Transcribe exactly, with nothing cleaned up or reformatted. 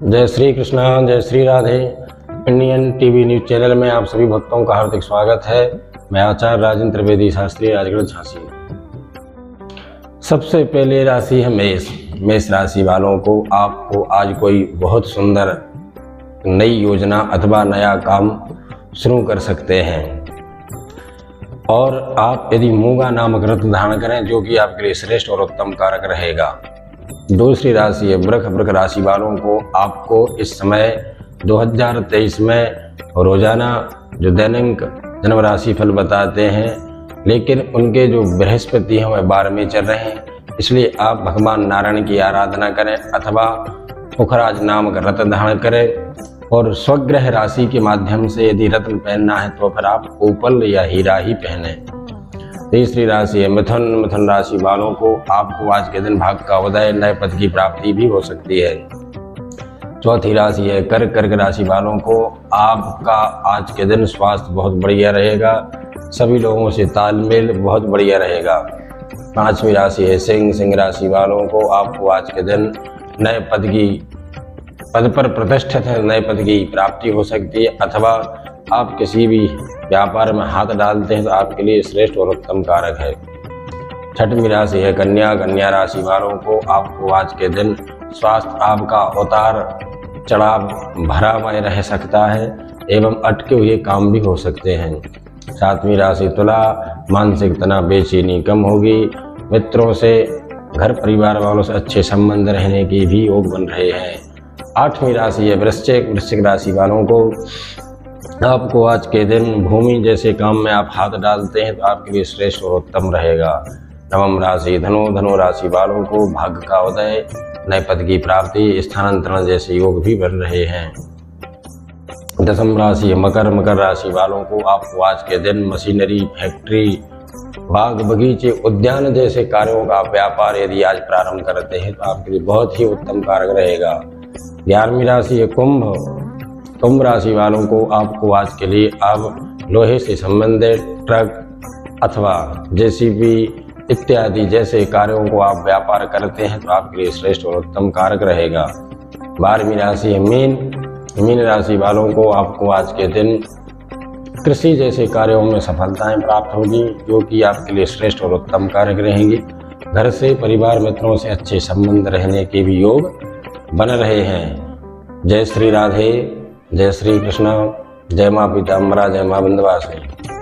जय श्री कृष्णा, जय Shri Radhe. Indian TV news channel में आप सभी भक्तों का हार्दिक स्वागत है। मैं आचार्य राजेंद्र त्रिवेदी शास्त्री, राजगढ़ झांसी। सबसे पहले राशि है मेष। मेष राशि वालों को आपको आज कोई बहुत सुंदर नई योजना अथवा नया काम शुरू कर सकते हैं और आप यदि मूंगा नामक रत्न धारण करें जो कि आपके लिए श्रेष्ठ और उत्तम कारक रहेगा। दूसरी राशि है वृष। वृष राशि वालों को आपको इस समय दो हज़ार तेईस में रोजाना जो दैनिक जन्म राशि फल बताते हैं, लेकिन उनके जो बृहस्पति हैं वह बारह में चल रहे हैं, इसलिए आप भगवान नारायण की आराधना करें अथवा पुखराज नामक रत्न धारण करें। और स्वग्रह राशि के माध्यम से यदि रत्न पहनना है तो फिर आप ओपल या हीरा ही पहने। तीसरी राशि है मिथुन। मिथुन राशि वालों को आपको आज के दिन भाग का उदय, नए पद की प्राप्ति भी हो सकती है। चौथी राशि है कर्क। कर्क राशि वालों को आपका आज के दिन स्वास्थ्य बहुत बढ़िया रहेगा, सभी लोगों से तालमेल बहुत बढ़िया रहेगा। पांचवी राशि है सिंह। सिंह राशि वालों को आपको आज के दिन नए पद की पद पर प्रतिष्ठित है नए पद की प्राप्ति हो सकती है, अथवा आप किसी भी व्यापार में हाथ डालते हैं तो आपके लिए श्रेष्ठ और उत्तम कारक है। छठवीं राशि है कन्या। कन्या राशि वालों को आपको आज के दिन स्वास्थ्य आपका उतार चढ़ाव भरा हुआ रह सकता है एवं अटके हुए काम भी हो सकते हैं। सातवीं राशि तुला। मानसिक तनाव बेचैनी कम होगी। मित्रों से, घर परिवार वालों से अच्छे संबंध रहने की भी योग बन रहे हैं। आठवीं राशि है वृश्चिक। वृश्चिक राशि वालों को आपको आज के दिन भूमि जैसे काम में आप हाथ डालते हैं तो आपके लिए श्रेष्ठ और उत्तम रहेगा। नवम राशि धनु। धनु राशि वालों को भाग्य का उदय, नए पद की प्राप्ति, स्थानांतरण जैसे योग भी बन रहे हैं। दसम राशि है मकर। मकर राशि वालों को आपको आज के दिन मशीनरी, फैक्ट्री, बाग बगीचे, उद्यान जैसे कार्यों का व्यापार यदि आज प्रारंभ करते हैं तो आपके लिए बहुत ही उत्तम कारक रहेगा। ग्यारहवीं राशि है कुंभ। कुंभ राशि वालों को आपको आज के लिए अब लोहे से संबंधित ट्रक अथवा जेसीबी इत्यादि जैसे कार्यों को आप व्यापार करते हैं तो आपके लिए श्रेष्ठ और उत्तम कारक रहेगा। बारहवीं राशि है मीन। मीन राशि वालों को आपको आज के दिन कृषि जैसे कार्यों में सफलताएं प्राप्त होगी जो कि आपके लिए श्रेष्ठ और उत्तम कारक रहेंगे। घर से, परिवार, मित्रों से अच्छे संबंध रहने के भी योग बन रहे हैं। जय श्री राधे, जय श्री कृष्णा, जय माँ पीताम्बरा, जय माँ विंध्यवासिनी।